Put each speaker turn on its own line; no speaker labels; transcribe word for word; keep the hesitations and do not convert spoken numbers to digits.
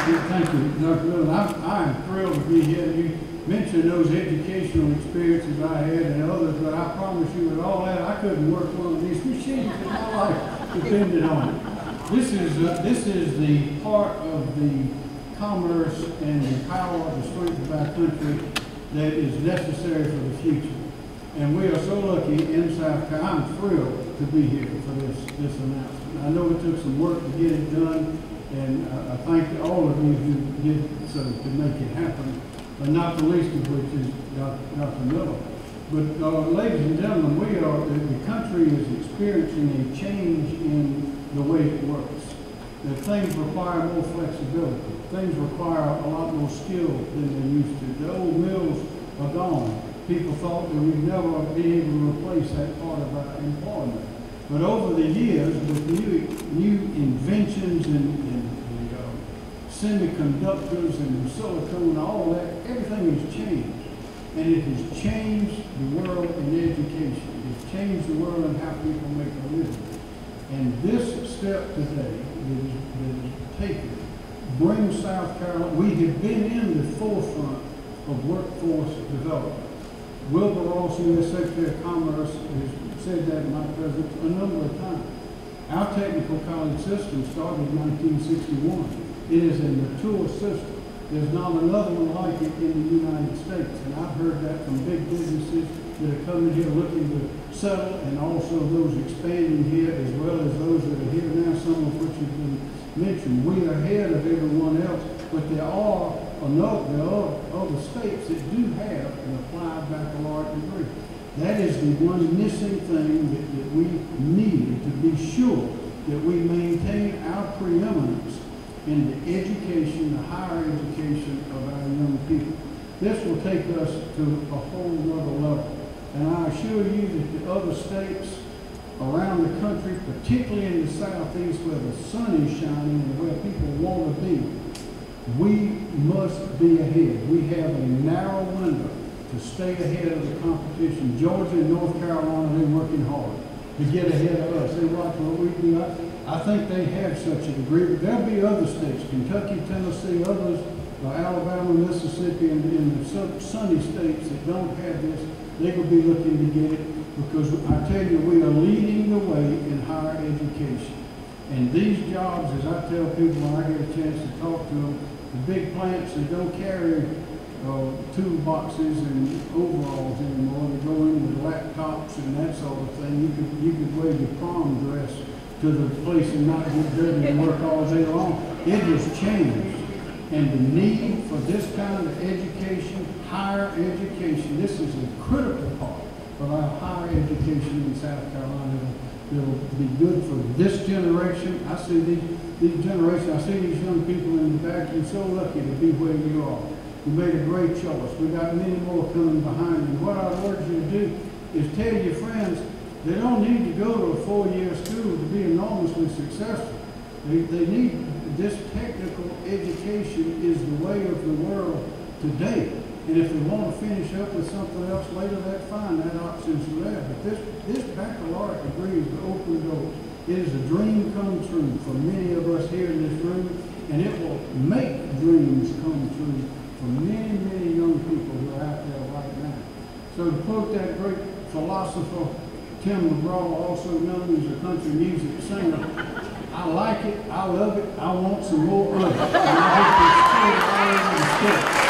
Thank you, Doctor Little. I'm, I'm thrilled to be here. You mentioned those educational experiences I had and others, but I promise you with all that, I couldn't work one of these machines if my life depended on it. This is, uh, this is the part of the commerce and the power of the strength of our country that is necessary for the future. And we are so lucky in South Carolina. I'm thrilled to be here for this, this announcement. I know it took some work to get it done, and uh, I thank all of you who did so to make it happen, but not the least of which is Doctor Miller. But uh, ladies and gentlemen, we are, the country is experiencing a change in the way it works. That things require more flexibility. Things require a lot more skill than they used to. The old mills are gone. People thought that we'd never be able to replace that part of our employment. But over the years, with new, new inventions and, and, and uh, semiconductors and silicone, all that, everything has changed. And it has changed the world in education. It's changed the world in how people make a living. And this step today that is, that is taken brings South Carolina, we have been in the forefront of workforce development. Wilbur Ross, U S Secretary of Commerce, has said that in my presence a number of times. Our technical college system started in nineteen sixty-one. It is a mature system. There's not another one like it in the United States. And I've heard that from big businesses that are coming here looking to settle, and also those expanding here, as well as those that are here now, some of which have been mentioned. We are ahead of everyone else, but there are another, there are other states that do have an applied baccalaureate degree. That is the one missing thing that, that we need to be sure that we maintain our preeminence in the education, the higher education of our young people. This will take us to a whole other level. And I assure you that the other states around the country, particularly in the southeast where the sun is shining and where people want to be, we must be ahead. We have a narrow window to stay ahead of the competition. Georgia and North Carolina, they're working hard to get ahead of us. They watch what we do. I, I think they have such a degree, but there'll be other states, Kentucky, Tennessee, others, uh, Alabama, Mississippi, and, and the sunny states that don't have this. They will be looking to get it, because I tell you, we are leading the way in higher education. And these jobs, as I tell people when I get a chance to talk to them, the big plants, they don't carry uh, toolboxes and overalls anymore. They go in with laptops and that sort of thing. You could, you could wear your prom dress to the place and not get dirty and work all day long. It has changed. And the need for this kind of education, higher education, this is a critical part of our higher education in South Carolina. It'll be good for this generation. I see these, these generations, I see these young people in the back. You're so lucky to be where you are. You made a great choice. We've got many more coming behind you. What I urge you to do is tell your friends they don't need to go to a four-year school to be enormously successful. They, they need this technical education is the way of the world today. And if they want to finish up with something else later, that's fine. That option's there. But this, this baccalaureate degree is the open door. It is a dream come true for many of us here in this room, and it will make dreams come true for many, many young people who are out there right now. So to quote that great philosopher, Tim McGraw, also known as a country music singer, I like it, I love it, I want some more of it. And I hope you stay all over the state.